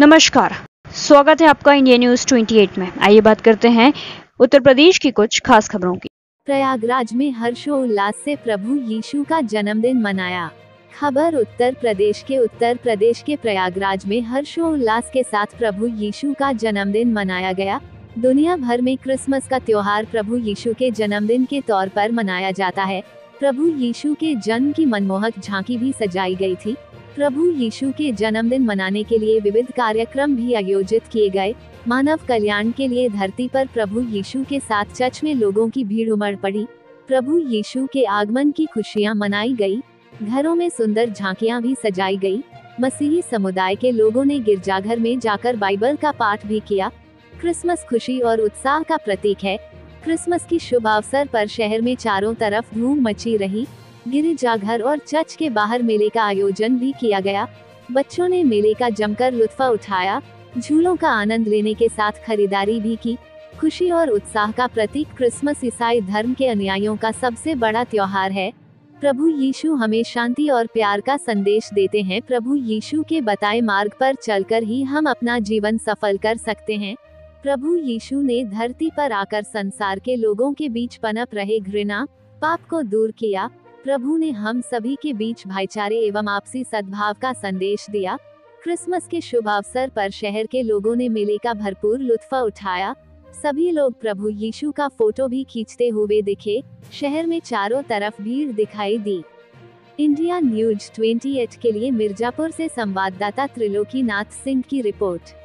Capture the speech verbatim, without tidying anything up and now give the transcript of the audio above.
नमस्कार, स्वागत है आपका इंडिया न्यूज अट्ठाईस में। आइए बात करते हैं उत्तर प्रदेश की कुछ खास खबरों की। प्रयागराज में हर्षोल्लास से प्रभु यीशु का जन्मदिन मनाया। खबर उत्तर प्रदेश के उत्तर प्रदेश के प्रयागराज में हर्षोल्लास के साथ प्रभु यीशु का जन्मदिन मनाया गया। दुनिया भर में क्रिसमस का त्योहार प्रभु यीशु के जन्मदिन के तौर पर मनाया जाता है। प्रभु यीशु के जन्म की मनमोहक झांकी भी सजाई गई थी। प्रभु यीशु के जन्मदिन मनाने के लिए विविध कार्यक्रम भी आयोजित किए गए। मानव कल्याण के लिए धरती पर प्रभु यीशु के साथ चर्च में लोगों की भीड़ उमड़ पड़ी। प्रभु यीशु के आगमन की खुशियां मनाई गई। घरों में सुंदर झांकियां भी सजाई गई। मसीही समुदाय के लोगों ने गिरजाघर में जाकर बाइबल का पाठ भी किया। क्रिसमस खुशी और उत्साह का प्रतीक है। क्रिसमस की शुभ अवसर पर शहर में चारों तरफ धूम मची रही। गिरजाघर और चर्च के बाहर मेले का आयोजन भी किया गया। बच्चों ने मेले का जमकर लुत्फ उठाया। झूलों का आनंद लेने के साथ खरीदारी भी की। खुशी और उत्साह का प्रतीक क्रिसमस ईसाई धर्म के अनुयायियों का सबसे बड़ा त्योहार है। प्रभु यीशु हमें शांति और प्यार का संदेश देते हैं। प्रभु यीशु के बताए मार्ग पर चलकर ही हम अपना जीवन सफल कर सकते हैं। प्रभु यीशु ने धरती पर आकर संसार के लोगों के बीच पनप रहे घृणा, पाप को दूर किया। प्रभु ने हम सभी के बीच भाईचारे एवं आपसी सद्भाव का संदेश दिया। क्रिसमस के शुभ अवसर पर शहर के लोगों ने मेले का भरपूर लुत्फ उठाया। सभी लोग प्रभु यीशु का फोटो भी खींचते हुए दिखे। शहर में चारों तरफ भीड़ दिखाई दी। इंडिया न्यूज अट्ठाईस के लिए मिर्जापुर से संवाददाता त्रिलोकी नाथ सिंह की रिपोर्ट।